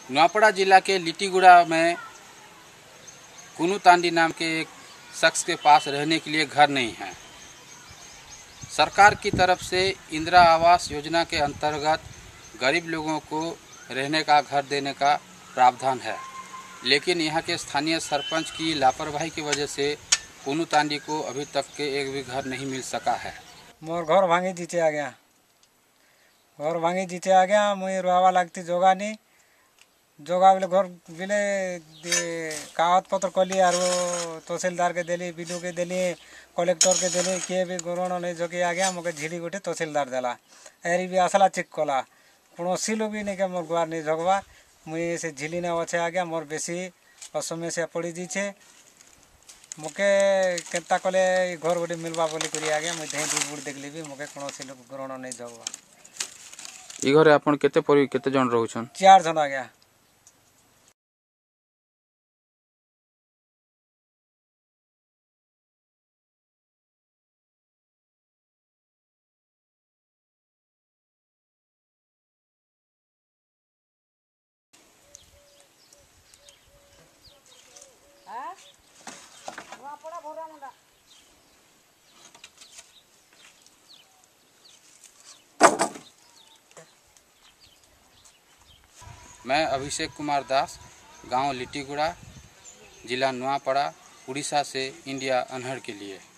नुआपड़ा जिला के लिटीगुड़ा में कुनू तांडी नाम के एक शख्स के पास रहने के लिए घर नहीं है। सरकार की तरफ से इंदिरा आवास योजना के अंतर्गत गरीब लोगों को रहने का घर देने का प्रावधान है, लेकिन यहाँ के स्थानीय सरपंच की लापरवाही की वजह से कुनू तांडी को अभी तक के एक भी घर नहीं मिल सका है। मोर घर भांगी जीते आ गया, घर भांगी जीते आ गया। मुझे रुआवा लगती जोगा नहीं जोगा बोले घर बिले कागज पत्र कली और तहसीलदार के दिली, बीडू के दिली, कलेक्टर के दिली, किए भी ग्रहण नहीं जोगी आ गया। मुझे झिड़ी गोटे तहसीलदार देला एरी भी आसला चेक कला कौन लोग भी नहीं के मोर गुआर नहीं झगवा। मुझे से झिली ना अच्छे आ गया, मोर बेसी असमस्या पड़ी दीछे। मुके केता कले घर गोटे मिलवा बोली करी आ गया। मुझे दूर दूर देखली भी मुके कौन लोग ग्रहण नहीं झगवा। ई घरे आपन केते जन रहउछन? 4 जन आ गया। मैं अभिषेक कुमार दास, गांव लिटीगुड़ा, जिला नुआपड़ा, उड़ीसा से इंडिया अनहर के लिए।